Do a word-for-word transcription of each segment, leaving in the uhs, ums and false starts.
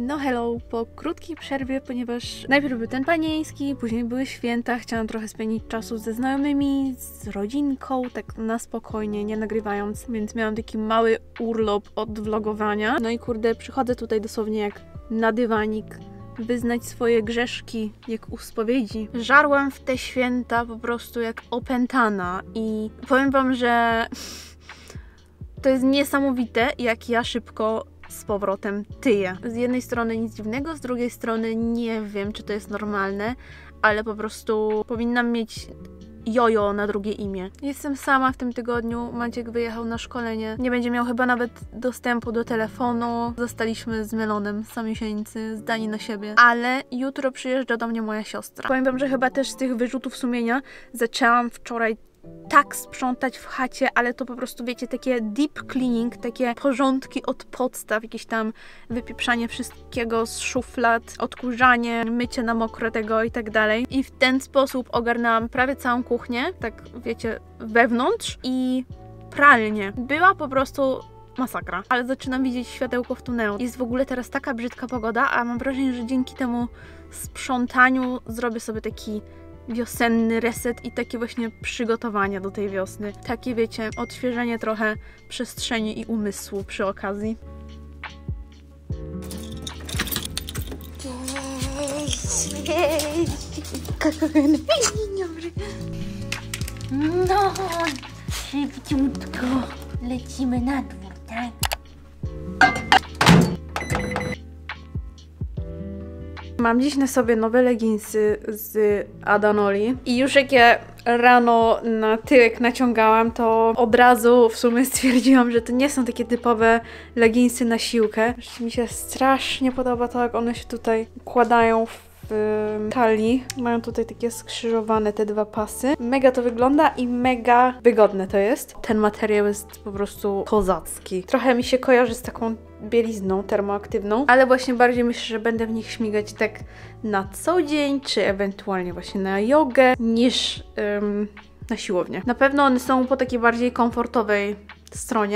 No hello, po krótkiej przerwie, ponieważ najpierw był ten panieński, później były święta, chciałam trochę spędzić czasu ze znajomymi, z rodzinką, tak na spokojnie, nie nagrywając, więc miałam taki mały urlop od vlogowania. No i kurde, przychodzę tutaj dosłownie jak na dywanik, wyznać swoje grzeszki, jak u spowiedzi. Żarłam w te święta po prostu jak opętana i powiem wam, że to jest niesamowite, jak ja szybko z powrotem tyję. Z jednej strony nic dziwnego, z drugiej strony nie wiem, czy to jest normalne, ale po prostu powinnam mieć jojo na drugie imię. Jestem sama w tym tygodniu, Maciek wyjechał na szkolenie, nie będzie miał chyba nawet dostępu do telefonu. Zostaliśmy z Melonem samisieńcy, zdani na siebie. Ale jutro przyjeżdża do mnie moja siostra. Powiem wam, że chyba też z tych wyrzutów sumienia zaczęłam wczoraj tak sprzątać w chacie, ale to po prostu, wiecie, takie deep cleaning, takie porządki od podstaw, jakieś tam wypieprzanie wszystkiego z szuflad, odkurzanie, mycie na mokro tego i tak dalej. I w ten sposób ogarnęłam prawie całą kuchnię, tak wiecie, wewnątrz i pralnię. Była po prostu masakra, ale zaczynam widzieć światełko w tunelu. Jest w ogóle teraz taka brzydka pogoda, a mam wrażenie, że dzięki temu sprzątaniu zrobię sobie taki wiosenny reset i takie właśnie przygotowania do tej wiosny. Takie, wiecie, odświeżenie trochę przestrzeni i umysłu przy okazji. Cześć! Cześć! Dzień dobry! No, szybciutko lecimy na dwór, tak? Mam dziś na sobie nowe leginsy z Adanoli i już jak je rano na tyłek naciągałam, to od razu w sumie stwierdziłam, że to nie są takie typowe leginsy na siłkę. Mi się strasznie podoba to, jak one się tutaj układają w talii. Mają tutaj takie skrzyżowane te dwa pasy. Mega to wygląda i mega wygodne to jest. Ten materiał jest po prostu kozacki. Trochę mi się kojarzy z taką bielizną termoaktywną, ale właśnie bardziej myślę, że będę w nich śmigać tak na co dzień, czy ewentualnie właśnie na jogę, niż ym, na siłownię. Na pewno one są po takiej bardziej komfortowej stronie.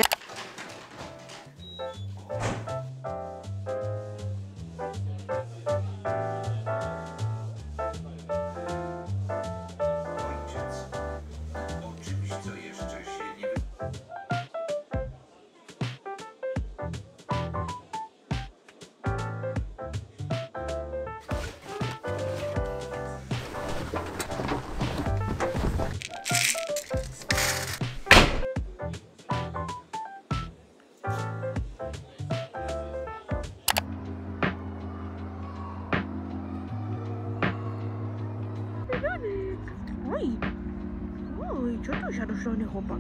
Oj, oj, co to za ruszony chłopak?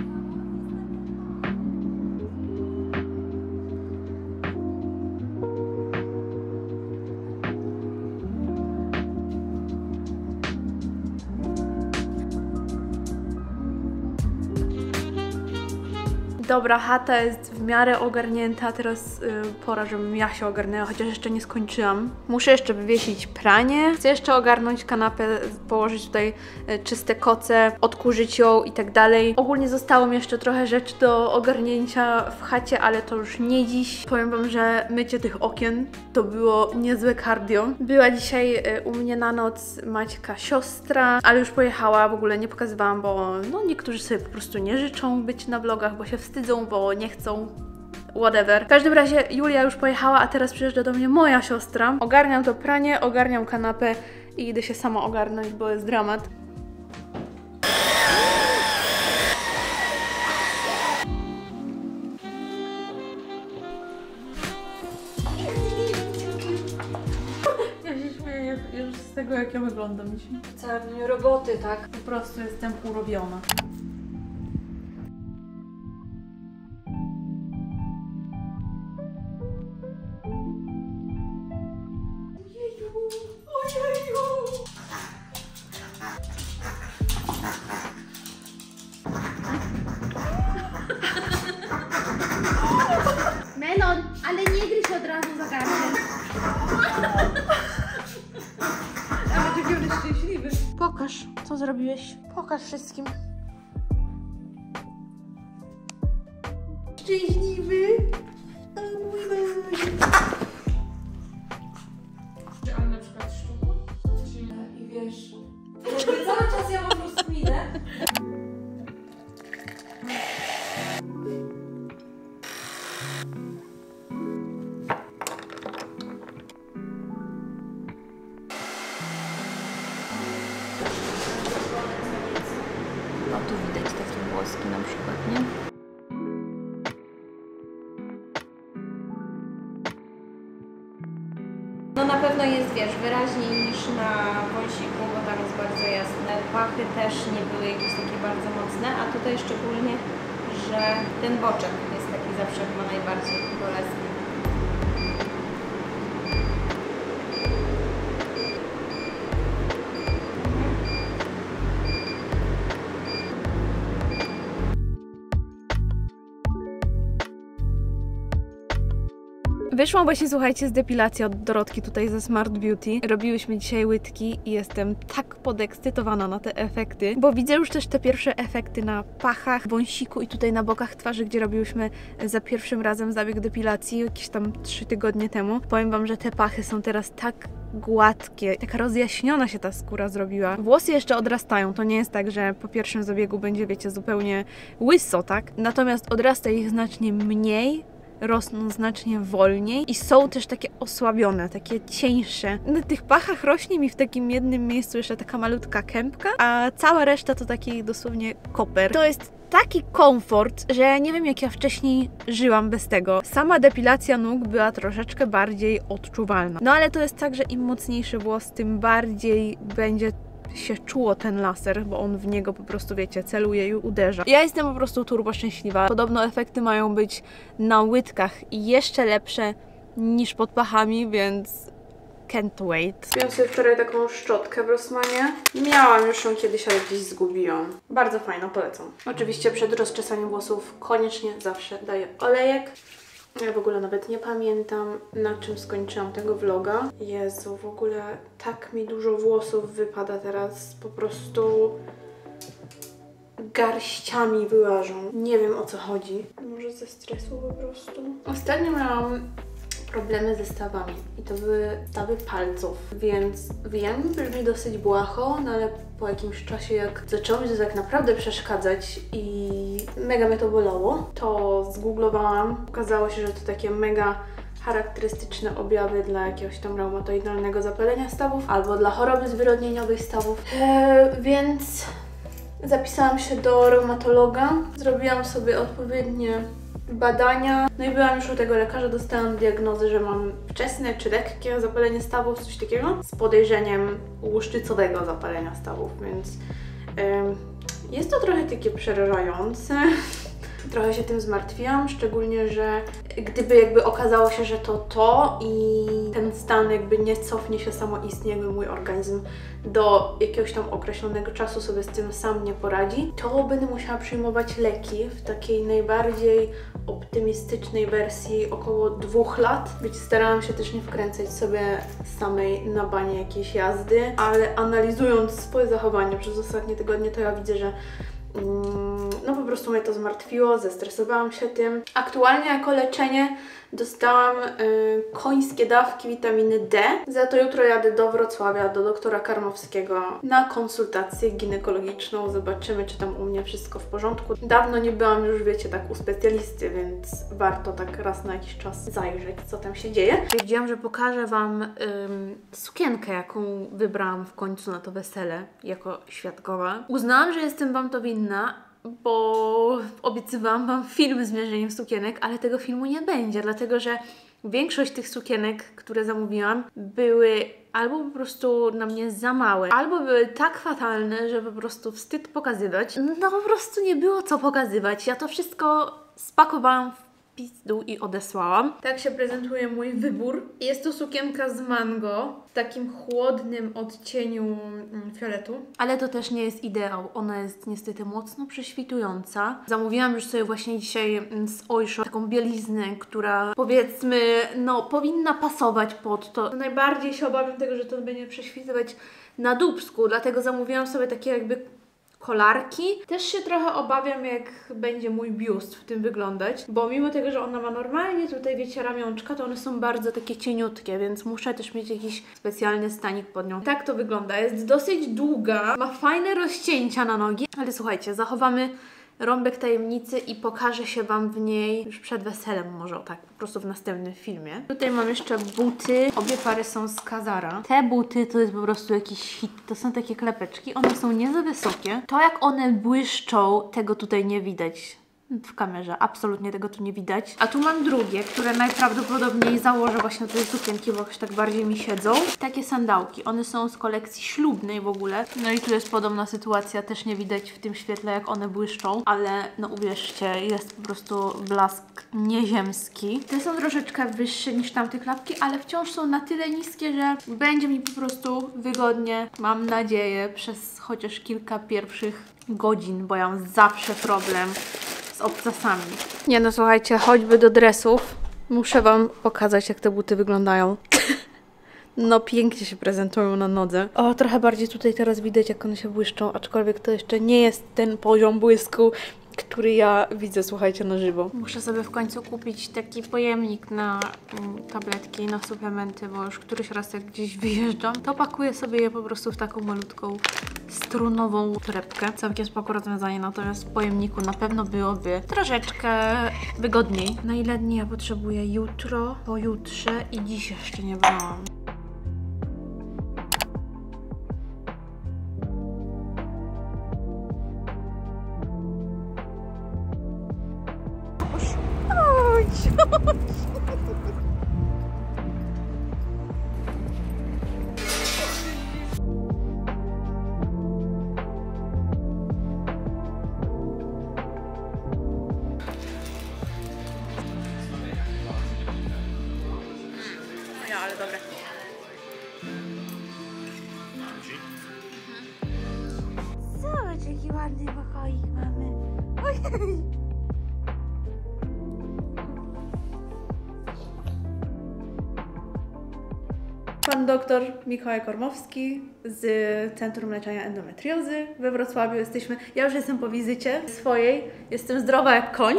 Dobra, chata jest w miarę ogarnięta, teraz yy, pora, żebym ja się ogarnęła, chociaż jeszcze nie skończyłam. Muszę jeszcze wywiesić pranie, chcę jeszcze ogarnąć kanapę, położyć tutaj yy, czyste koce, odkurzyć ją i tak dalej. Ogólnie zostało mi jeszcze trochę rzeczy do ogarnięcia w chacie, ale to już nie dziś. Powiem wam, że mycie tych okien to było niezłe cardio. Była dzisiaj yy, u mnie na noc Maćka siostra, ale już pojechała, w ogóle nie pokazywałam, bo no niektórzy sobie po prostu nie życzą być na vlogach, bo się wstydzą, bo nie chcą, whatever. W każdym razie Julia już pojechała, a teraz przyjeżdża do mnie moja siostra. Ogarniam to pranie, ogarniam kanapę i idę się sama ogarnąć, bo jest dramat. Ja się śmieję już z tego, jak ja wyglądam dzisiaj. Całe dniu roboty, tak? Po prostu jestem urobiona. Melon, ale nie gryź od razu za garnek. A będzie wiele szczęśliwy. Pokaż, co zrobiłeś. Pokaż wszystkim. Szczęśliwy. O mój Boże. włoski na przykład, nie? No na pewno jest, wiesz, wyraźniej niż na wąsiku, bo tam jest bardzo jasne. Pachy też nie były jakieś takie bardzo mocne, a tutaj szczególnie, że ten boczek jest taki zawsze chyba najbardziej bolesny. Wyszłam właśnie, słuchajcie, z depilacji od Dorotki tutaj ze Smart Beauty. Robiłyśmy dzisiaj łydki i jestem tak podekscytowana na te efekty, bo widzę już też te pierwsze efekty na pachach, wąsiku i tutaj na bokach twarzy, gdzie robiłyśmy za pierwszym razem zabieg depilacji jakieś tam trzy tygodnie temu. Powiem wam, że te pachy są teraz tak gładkie, taka rozjaśniona się ta skóra zrobiła. Włosy jeszcze odrastają, to nie jest tak, że po pierwszym zabiegu będzie, wiecie, zupełnie łyso, tak? Natomiast odrasta ich znacznie mniej, rosną znacznie wolniej i są też takie osłabione, takie cieńsze. Na tych pachach rośnie mi w takim jednym miejscu jeszcze taka malutka kępka, a cała reszta to taki dosłownie koper. To jest taki komfort, że nie wiem, jak ja wcześniej żyłam bez tego. Sama depilacja nóg była troszeczkę bardziej odczuwalna. No ale to jest tak, że im mocniejszy włos, tym bardziej będzie się czuło ten laser, bo on w niego po prostu, wiecie, celuje i uderza. Ja jestem po prostu turbo szczęśliwa. Podobno efekty mają być na łydkach i jeszcze lepsze niż pod pachami, więc can't wait. Miałam sobie wczoraj taką szczotkę w Rossmanie. Miałam już ją kiedyś, ale gdzieś zgubiłam. Bardzo fajna, polecam. Oczywiście przed rozczesaniem włosów koniecznie zawsze daję olejek. Ja w ogóle nawet nie pamiętam, na czym skończyłam tego vloga. Jezu, w ogóle tak mi dużo włosów wypada teraz. Po prostu garściami wyłażą. Nie wiem, o co chodzi. Może ze stresu po prostu. Ostatnio miałam problemy ze stawami i to były stawy palców, więc wiem, brzmi dosyć błaho, no ale po jakimś czasie, jak zaczęło mi to tak naprawdę przeszkadzać i mega mnie to bolało, to zgooglowałam. Okazało się, że to takie mega charakterystyczne objawy dla jakiegoś tam reumatoidalnego zapalenia stawów albo dla choroby zwyrodnieniowej stawów. Eee, więc zapisałam się do reumatologa, zrobiłam sobie odpowiednie badania, no i byłam już u tego lekarza, dostałam diagnozę, że mam wczesne czy lekkie zapalenie stawów, coś takiego, z podejrzeniem łuszczycowego zapalenia stawów, więc ym, jest to trochę takie przerażające. Trochę się tym zmartwiłam, szczególnie, że gdyby jakby okazało się, że to to i ten stan jakby nie cofnie się samoistnie, jakby mój organizm do jakiegoś tam określonego czasu sobie z tym sam nie poradzi, to będę musiała przyjmować leki w takiej najbardziej optymistycznej wersji około dwóch lat. Wiecie, starałam się też nie wkręcać sobie samej na banie jakiejś jazdy, ale analizując swoje zachowanie przez ostatnie tygodnie, to ja widzę, że no po prostu mnie to zmartwiło, zestresowałam się tym. Aktualnie jako leczenie dostałam y, końskie dawki witaminy D. Za to jutro jadę do Wrocławia, do doktora Karmowskiego na konsultację ginekologiczną. Zobaczymy, czy tam u mnie wszystko w porządku. Dawno nie byłam już, wiecie, tak u specjalisty, więc warto tak raz na jakiś czas zajrzeć, co tam się dzieje. Wiedziałam, że pokażę Wam ym, sukienkę, jaką wybrałam w końcu na to wesele, jako świadkowa. Uznałam, że jestem Wam to winna, bo obiecywałam Wam film z mierzeniem sukienek, ale tego filmu nie będzie, dlatego że większość tych sukienek, które zamówiłam, były albo po prostu na mnie za małe, albo były tak fatalne, że po prostu wstyd pokazywać. No po prostu nie było co pokazywać. Ja to wszystko spakowałam w pizdu i odesłałam. Tak się prezentuje mój wybór. Jest to sukienka z mango w takim chłodnym odcieniu fioletu, ale to też nie jest ideał. Ona jest niestety mocno prześwitująca. Zamówiłam już sobie właśnie dzisiaj z Oysho taką bieliznę, która powiedzmy, no powinna pasować pod to. Najbardziej się obawiam tego, że to będzie prześwitywać na dupsku, dlatego zamówiłam sobie takie jakby kolarki. Też się trochę obawiam, jak będzie mój biust w tym wyglądać, bo mimo tego, że ona ma normalnie tutaj, wiecie, ramionczka, to one są bardzo takie cieniutkie, więc muszę też mieć jakiś specjalny stanik pod nią. Tak to wygląda. Jest dosyć długa, ma fajne rozcięcia na nogi, ale słuchajcie, zachowamy rąbek tajemnicy i pokaże się Wam w niej już przed weselem, może tak, po prostu w następnym filmie. Tutaj mam jeszcze buty, obie pary są z Kazara. Te buty to jest po prostu jakiś hit, to są takie klepeczki, one są nie za wysokie. To jak one błyszczą, tego tutaj nie widać w kamerze, absolutnie tego tu nie widać. A tu mam drugie, które najprawdopodobniej założę właśnie do tej sukienki, bo jakoś tak bardziej mi siedzą. Takie sandałki, one są z kolekcji ślubnej w ogóle. No i tu jest podobna sytuacja, też nie widać w tym świetle jak one błyszczą, ale no uwierzcie, jest po prostu blask nieziemski. Te są troszeczkę wyższe niż tamte klapki, ale wciąż są na tyle niskie, że będzie mi po prostu wygodnie, mam nadzieję, przez chociaż kilka pierwszych godzin, bo ja mam zawsze problem z obcasami. Nie no, słuchajcie, choćby do dresów muszę Wam pokazać, jak te buty wyglądają. No pięknie się prezentują na nodze. O, trochę bardziej tutaj teraz widać, jak one się błyszczą, aczkolwiek to jeszcze nie jest ten poziom błysku, który ja widzę, słuchajcie, na żywo. Muszę sobie w końcu kupić taki pojemnik na mm, tabletki, na suplementy, bo już któryś raz jak gdzieś wyjeżdżam, to pakuję sobie je po prostu w taką malutką strunową torebkę. Całkiem spoko rozwiązanie, natomiast w pojemniku na pewno byłoby troszeczkę wygodniej. Na ile dni ja potrzebuję? Jutro, pojutrze i dziś jeszcze nie brałam. Ja, ale dobre. Zobacz, jaki ładny pokoik mamy. Ojej. Pan doktor Mikołaj Kormowski z Centrum Leczenia Endometriozy we Wrocławiu jesteśmy. Ja już jestem po wizycie swojej, jestem zdrowa jak koń,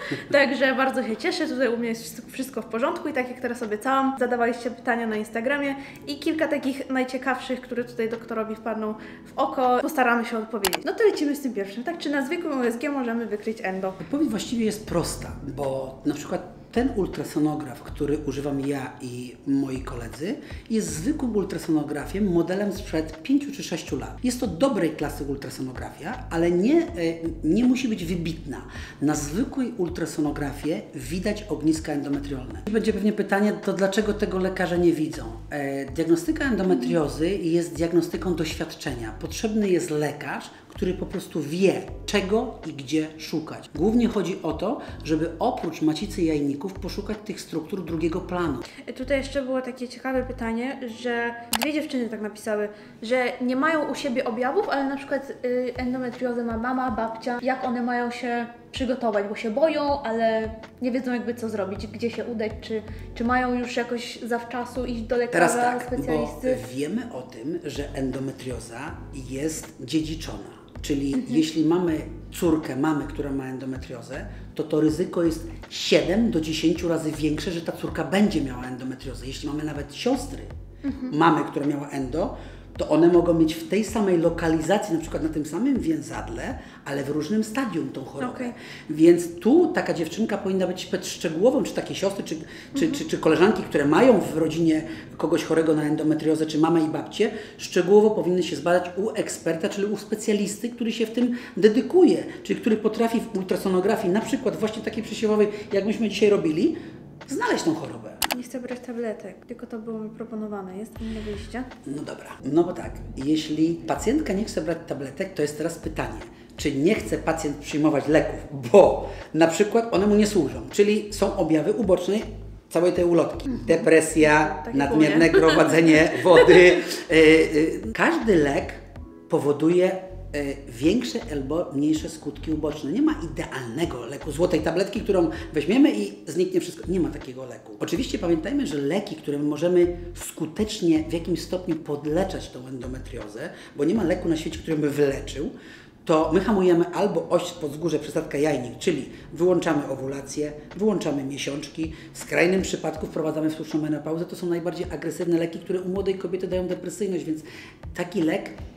także bardzo się cieszę. Tutaj u mnie jest wszystko w porządku i tak jak teraz obiecałam, zadawaliście pytania na Instagramie i kilka takich najciekawszych, które tutaj doktorowi wpadną w oko, postaramy się odpowiedzieć. No to lecimy z tym pierwszym, tak? Czy na zwykłym U S G możemy wykryć endo? Odpowiedź właściwie jest prosta, bo na przykład ten ultrasonograf, który używam ja i moi koledzy, jest zwykłym ultrasonografiem, modelem sprzed pięciu czy sześciu lat. Jest to dobrej klasy ultrasonografia, ale nie, nie musi być wybitna. Na zwykłej ultrasonografie widać ogniska endometrialne. Będzie pewnie pytanie, to dlaczego tego lekarze nie widzą? Diagnostyka endometriozy jest diagnostyką doświadczenia. Potrzebny jest lekarz, który po prostu wie, czego i gdzie szukać. Głównie chodzi o to, żeby oprócz macicy jajników poszukać tych struktur drugiego planu. Tutaj jeszcze było takie ciekawe pytanie, że dwie dziewczyny tak napisały, że nie mają u siebie objawów, ale na przykład y, endometriozę ma mama, babcia, jak one mają się przygotować, bo się boją, ale nie wiedzą jakby co zrobić, gdzie się udać, czy, czy mają już jakoś zawczasu iść do lekarza, Teraz tak, specjalisty. Bo wiemy o tym, że endometrioza jest dziedziczona. Czyli mhm. jeśli mamy córkę mamy, która ma endometriozę, to to ryzyko jest siedem do dziesięciu razy większe, że ta córka będzie miała endometriozę. Jeśli mamy nawet siostry mhm. mamy, która miała endo, to one mogą mieć w tej samej lokalizacji, na przykład na tym samym więzadle, ale w różnym stadium tą chorobę. Okay. Więc tu taka dziewczynka powinna być szczegółową, czy takie siostry, czy, czy, mhm. czy, czy koleżanki, które mają w rodzinie kogoś chorego na endometriozę, czy mamę i babcię, szczegółowo powinny się zbadać u eksperta, czyli u specjalisty, który się w tym dedykuje, czyli który potrafi w ultrasonografii, na przykład właśnie takiej przesiewowej, jak myśmy dzisiaj robili, znaleźć tą chorobę. Nie chcę brać tabletek, tylko to było mi proponowane. Jest inne wyjście? No dobra, no bo tak, jeśli pacjentka nie chce brać tabletek, to jest teraz pytanie, czy nie chce pacjent przyjmować leków, bo na przykład one mu nie służą, czyli są objawy uboczne całej tej ulotki. Depresja, tak nadmierne gromadzenie wody. Każdy lek powoduje większe albo mniejsze skutki uboczne. Nie ma idealnego leku, złotej tabletki, którą weźmiemy i zniknie wszystko. Nie ma takiego leku. Oczywiście pamiętajmy, że leki, które możemy skutecznie w jakimś stopniu podleczać tą endometriozę, bo nie ma leku na świecie, który by wyleczył, to my hamujemy albo oś podzgórze, przysadka jajnik, czyli wyłączamy owulację, wyłączamy miesiączki, w skrajnym przypadku wprowadzamy sztuczną menopauzę. To są najbardziej agresywne leki, które u młodej kobiety dają depresyjność, więc taki lek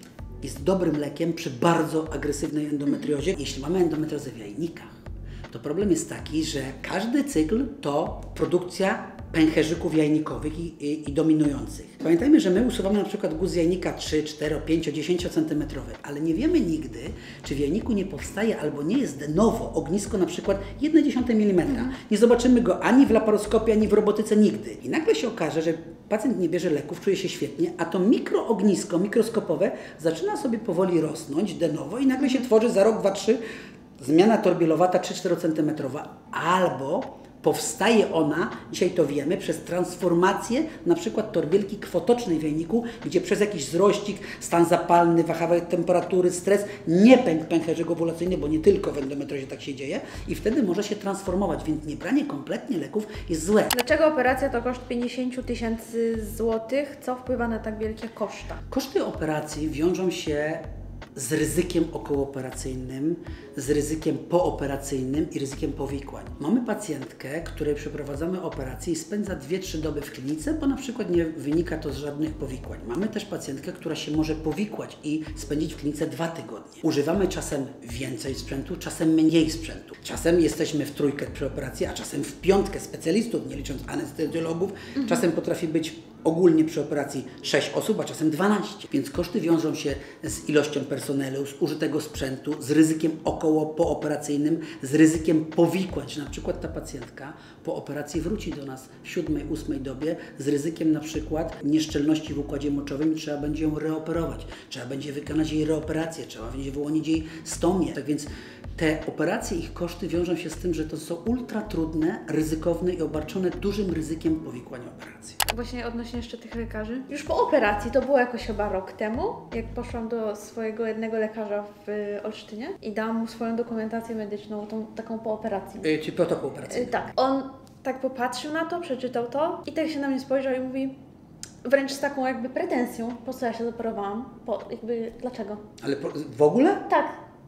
jest dobrym lekiem przy bardzo agresywnej endometriozie. Jeśli mamy endometriozę w jajnikach, to problem jest taki, że każdy cykl to produkcja pęcherzyków jajnikowych i, i, i dominujących. Pamiętajmy, że my usuwamy na przykład guz jajnika trzy, cztery, pięć, dziesięć centymetrowy, ale nie wiemy nigdy, czy w jajniku nie powstaje albo nie jest de novo ognisko na przykład jedna dziesiąta milimetra. Mm. Nie zobaczymy go ani w laparoskopii, ani w robotyce nigdy. I nagle się okaże, że pacjent nie bierze leków, czuje się świetnie, a to mikroognisko mikroskopowe zaczyna sobie powoli rosnąć de novo i nagle się tworzy za rok, dwa, trzy zmiana torbielowata trzy cztery centymetrowa, albo powstaje ona, dzisiaj to wiemy, przez transformację na przykład torbielki krwotocznej w jajniku, gdzie przez jakiś wzrościk, stan zapalny, wahawe temperatury, stres, nie pęk pęcherzyk owulacyjny, bo nie tylko w endometriozie tak się dzieje i wtedy może się transformować, więc niebranie kompletnie leków jest złe. Dlaczego operacja to koszt pięćdziesiąt tysięcy złotych? Co wpływa na tak wielkie koszta? Koszty operacji wiążą się z ryzykiem okołooperacyjnym, z ryzykiem pooperacyjnym i ryzykiem powikłań. Mamy pacjentkę, której przeprowadzamy operację i spędza dwie trzy doby w klinice, bo na przykład nie wynika to z żadnych powikłań. Mamy też pacjentkę, która się może powikłać i spędzić w klinice dwa tygodnie. Używamy czasem więcej sprzętu, czasem mniej sprzętu. Czasem jesteśmy w trójkę przy operacji, a czasem w piątkę specjalistów, nie licząc anestezjologów. Mhm. Czasem potrafi być ogólnie przy operacji sześć osób, a czasem dwanaście. Więc koszty wiążą się z ilością personelu, z użytego sprzętu, z ryzykiem około pooperacyjnym, z ryzykiem powikłań. Czy na przykład ta pacjentka po operacji wróci do nas w siódmej, ósmej dobie z ryzykiem na przykład nieszczelności w układzie moczowym i trzeba będzie ją reoperować. Trzeba będzie wykonać jej reoperację, trzeba będzie wyłonić jej stomię. Tak więc te operacje, ich koszty wiążą się z tym, że to są ultra trudne, ryzykowne i obarczone dużym ryzykiem powikłań operacji. Właśnie odnośnie jeszcze tych lekarzy. Już po operacji, to było jakoś chyba rok temu, jak poszłam do swojego jednego lekarza w Olsztynie i dałam mu swoją dokumentację medyczną, tą taką po operacji. Yy, czy protokół operacyjny? Yy, tak. On tak popatrzył na to, przeczytał to i tak się na mnie spojrzał i mówi wręcz z taką jakby pretensją, po co ja się zoperowałam, po jakby dlaczego. Ale po, w ogóle? Tak.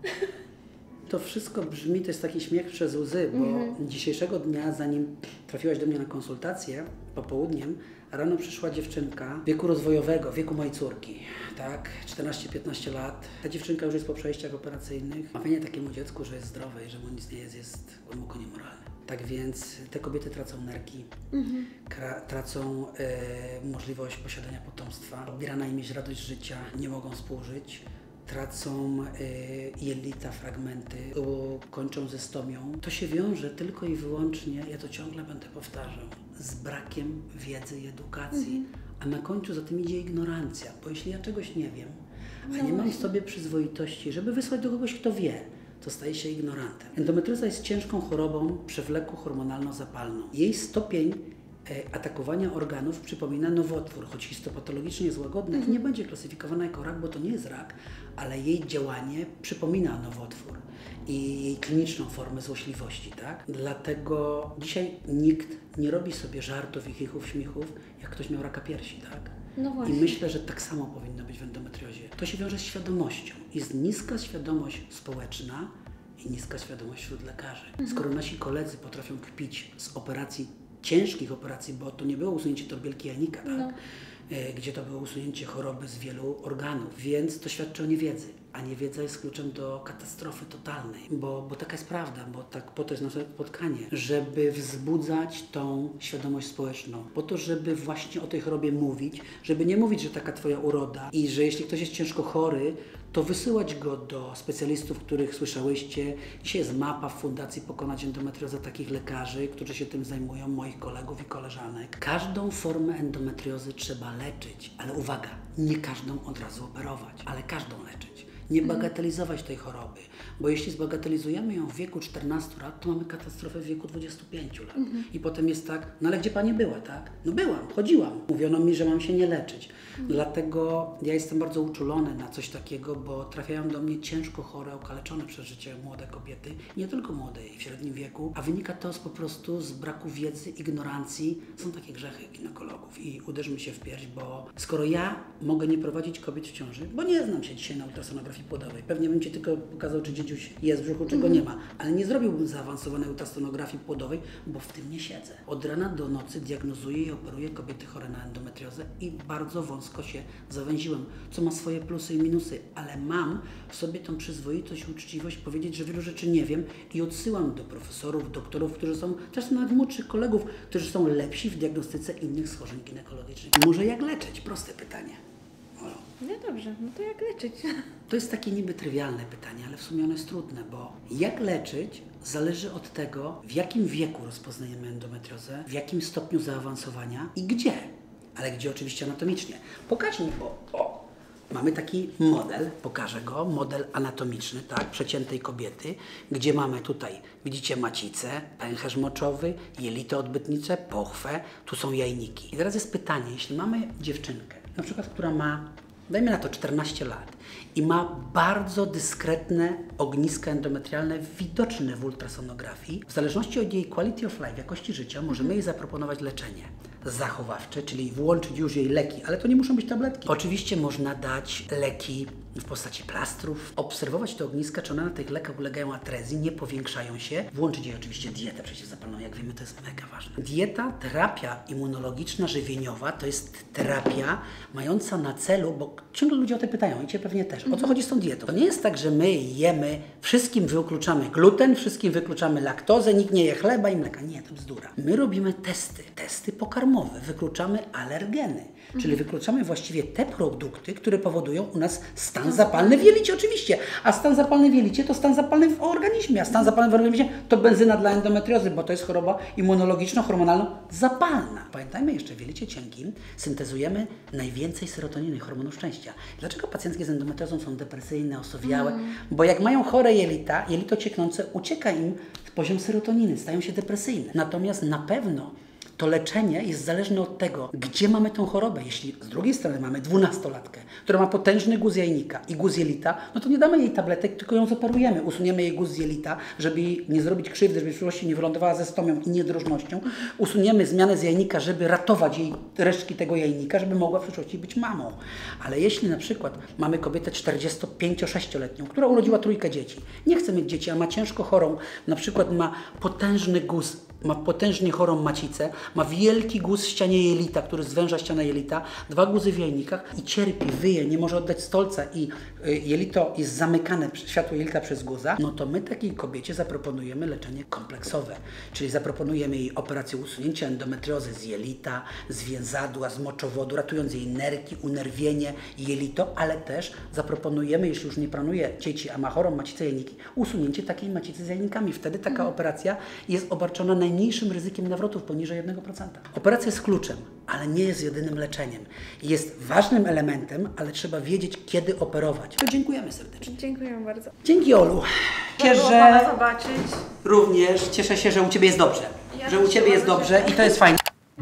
To wszystko brzmi, to jest taki śmiech przez łzy, bo mm-hmm. dzisiejszego dnia, zanim trafiłaś do mnie na konsultację popołudniem, rano przyszła dziewczynka wieku rozwojowego, wieku mojej córki, tak, czternaście piętnaście lat. Ta dziewczynka już jest po przejściach operacyjnych. Mawianie takiemu dziecku, że jest zdrowe i że mu nic nie jest, jest głęboko niemoralne. Tak więc te kobiety tracą nerki, mm-hmm. kra- tracą e, możliwość posiadania potomstwa, odbierana im jest radość życia, nie mogą współżyć. Tracą y, jelita, fragmenty, y, kończą ze stomią. To się wiąże tylko i wyłącznie, ja to ciągle będę powtarzał, z brakiem wiedzy i edukacji, mm-hmm. a na końcu za tym idzie ignorancja, bo jeśli ja czegoś nie wiem, a no nie mam w sobie przyzwoitości, żeby wysłać do kogoś, kto wie, to staje się ignorantem. Endometrioza jest ciężką chorobą przewleku hormonalno-zapalną. Jej stopień atakowania organów przypomina nowotwór, choć histopatologicznie jest łagodna mm-hmm. i nie będzie klasyfikowana jako rak, bo to nie jest rak, ale jej działanie przypomina nowotwór i jej kliniczną formę złośliwości, tak? Dlatego dzisiaj nikt nie robi sobie żartów i chichów, śmiechów, jak ktoś miał raka piersi, tak? No właśnie. I myślę, że tak samo powinno być w endometriozie. To się wiąże z świadomością. Jest niska świadomość społeczna i niska świadomość wśród lekarzy. Mm-hmm. Skoro nasi koledzy potrafią kpić z operacji ciężkich operacji, bo to nie było usunięcie torbielki jajnika, tak? No. E, gdzie to było usunięcie choroby z wielu organów, więc to świadczy o niewiedzy, a niewiedza jest kluczem do katastrofy totalnej, bo, bo taka jest prawda, bo tak po to jest nasze spotkanie, żeby wzbudzać tą świadomość społeczną, po to, żeby właśnie o tej chorobie mówić, żeby nie mówić, że taka twoja uroda i że jeśli ktoś jest ciężko chory, to wysyłać go do specjalistów, których słyszałyście. Dzisiaj jest mapa w Fundacji Pokonać Endometriozę takich lekarzy, którzy się tym zajmują, moich kolegów i koleżanek. Każdą formę endometriozy trzeba leczyć, ale uwaga, nie każdą od razu operować, ale każdą leczyć. Nie bagatelizować tej choroby, bo jeśli zbagatelizujemy ją w wieku czternastu lat, to mamy katastrofę w wieku dwudziestu pięciu lat. Mhm. I potem jest tak, no ale gdzie pani była, tak? No byłam, chodziłam. Mówiono mi, że mam się nie leczyć. Mhm. Dlatego ja jestem bardzo uczulony na coś takiego, bo trafiają do mnie ciężko chore, okaleczone przez życie młode kobiety, nie tylko młode i w średnim wieku, a wynika to z, po prostu z braku wiedzy, ignorancji. Są takie grzechy ginekologów i uderzy mi się w pierś, bo skoro ja mogę nie prowadzić kobiet w ciąży, bo nie znam się dzisiaj na ultrasonografii ultrasonografii płodowej. Pewnie bym Ci tylko pokazał, czy dziedziuś jest w brzuchu, czy go nie ma, ale nie zrobiłbym zaawansowanej ultrasonografii płodowej, bo w tym nie siedzę. Od rana do nocy diagnozuję i operuję kobiety chore na endometriozę i bardzo wąsko się zawęziłem, co ma swoje plusy i minusy, ale mam w sobie tą przyzwoitość i uczciwość powiedzieć, że wielu rzeczy nie wiem i odsyłam do profesorów, doktorów, którzy są czasem nawet młodszych kolegów, którzy są lepsi w diagnostyce innych schorzeń ginekologicznych. Może jak leczyć? Proste pytanie. No dobrze, no to jak leczyć? To jest takie niby trywialne pytanie, ale w sumie ono jest trudne, bo jak leczyć zależy od tego, w jakim wieku rozpoznajemy endometriozę, w jakim stopniu zaawansowania i gdzie. Ale gdzie oczywiście anatomicznie. Pokaż mi, bo o, mamy taki model, pokażę go, model anatomiczny, tak, przeciętej kobiety, gdzie mamy tutaj, widzicie, macicę, pęcherz moczowy, jelito odbytnicze, pochwę, tu są jajniki. I teraz jest pytanie, jeśli mamy dziewczynkę, na przykład, która ma, dajmy na to czternaście lat i ma bardzo dyskretne ogniska endometrialne widoczne w ultrasonografii, w zależności od jej quality of life, jakości życia, możemy jej zaproponować leczenie zachowawcze, czyli włączyć już jej leki, ale to nie muszą być tabletki. Oczywiście można dać leki w postaci plastrów, obserwować te ogniska, czy one na tych lekach ulegają atrezji, nie powiększają się, włączyć jej oczywiście dietę przeciwzapalną, jak wiemy, to jest mega ważne. Dieta, terapia immunologiczna, żywieniowa to jest terapia mająca na celu, bo ciągle ludzie o to pytają i Cię pewnie też, o co chodzi z tą dietą? To nie jest tak, że my jemy, wszystkim wykluczamy gluten, wszystkim wykluczamy laktozę, nikt nie je chleba i mleka. Nie, to bzdura. My robimy testy, testy pokarmowe, wykluczamy alergeny, czyli wykluczamy właściwie te produkty, które powodują u nas stan zapalny w jelicie, oczywiście. A stan zapalny w jelicie to stan zapalny w organizmie, a stan zapalny w organizmie to benzyna dla endometriozy, bo to jest choroba immunologiczna, hormonalna, zapalna. Pamiętajmy jeszcze, w jelicie cienkim syntezujemy najwięcej serotoniny, hormonu szczęścia. Dlaczego pacjentki z endometriozą są depresyjne, osowiałe? Mm. Bo jak mają chore jelita, jelito cieknące, ucieka im poziom serotoniny, stają się depresyjne. Natomiast na pewno to leczenie jest zależne od tego, gdzie mamy tą chorobę. Jeśli z drugiej strony mamy dwunastolatkę, która ma potężny guz jajnika i guz jelita, no to nie damy jej tabletek, tylko ją zoperujemy. Usuniemy jej guz jelita, żeby jej nie zrobić krzywdy, żeby w przyszłości nie wylądowała ze stomią i niedrożnością. Usuniemy zmianę z jajnika, żeby ratować jej resztki tego jajnika, żeby mogła w przyszłości być mamą. Ale jeśli na przykład mamy kobietę czterdziesto-pięcio-sześcioletnią, która urodziła trójkę dzieci, nie chce mieć dzieci, a ma ciężko chorą, na przykład ma potężny guz, ma potężnie chorą macicę, ma wielki guz w ścianie jelita, który zwęża ścianę jelita, dwa guzy w jajnikach i cierpi, wyje, nie może oddać stolca i y, jelito jest zamykane, światło jelita przez guza, no to my takiej kobiecie zaproponujemy leczenie kompleksowe, czyli zaproponujemy jej operację usunięcia endometriozy z jelita, z więzadła, z moczowodu, ratując jej nerki, unerwienie, jelito, ale też zaproponujemy, jeśli już nie planuje dzieci, a ma chorą macicę jajniki, usunięcie takiej macicy z jajnikami. Wtedy taka mhm. operacja jest obarczona najmniejszym ryzykiem nawrotów, poniżej jednego procenta. Operacja jest kluczem, ale nie jest jedynym leczeniem. Jest ważnym elementem, ale trzeba wiedzieć, kiedy operować. To dziękujemy serdecznie. Dziękuję bardzo. Dzięki, Olu. Cieszę się, że zobaczyć. Również cieszę się, że u Ciebie jest dobrze. Ja że u Ciebie jest dobrze i to jest fajne.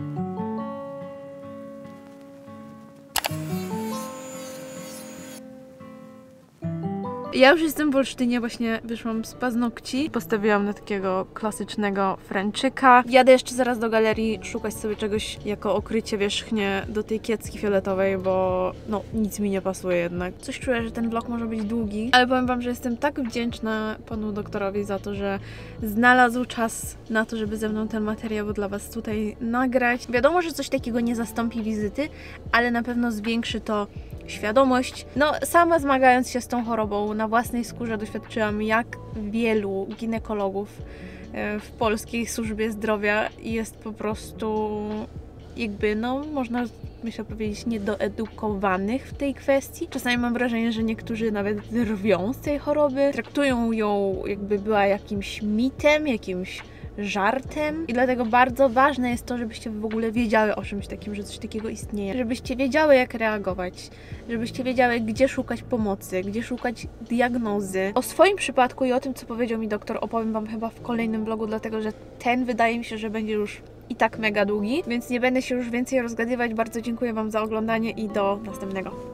Ja już jestem w Olsztynie, właśnie wyszłam z paznokci. Postawiłam na takiego klasycznego Frenczyka. Jadę jeszcze zaraz do galerii szukać sobie czegoś jako okrycie wierzchnie do tej kiecki fioletowej, bo no nic mi nie pasuje jednak. Coś czuję, że ten vlog może być długi, ale powiem Wam, że jestem tak wdzięczna panu doktorowi za to, że znalazł czas na to, żeby ze mną ten materiał dla Was tutaj nagrać. Wiadomo, że coś takiego nie zastąpi wizyty, ale na pewno zwiększy to świadomość. No, sama zmagając się z tą chorobą, na własnej skórze doświadczyłam, jak wielu ginekologów w polskiej służbie zdrowia jest po prostu jakby, no, można myślę powiedzieć, niedoedukowanych w tej kwestii. Czasami mam wrażenie, że niektórzy nawet drwią z tej choroby, traktują ją jakby była jakimś mitem, jakimś żartem i dlatego bardzo ważne jest to, żebyście w ogóle wiedziały o czymś takim, że coś takiego istnieje, żebyście wiedziały, jak reagować, żebyście wiedziały, gdzie szukać pomocy, gdzie szukać diagnozy. O swoim przypadku i o tym, co powiedział mi doktor, opowiem Wam chyba w kolejnym vlogu, dlatego że ten wydaje mi się, że będzie już i tak mega długi, więc nie będę się już więcej rozgadywać. Bardzo dziękuję Wam za oglądanie i do następnego.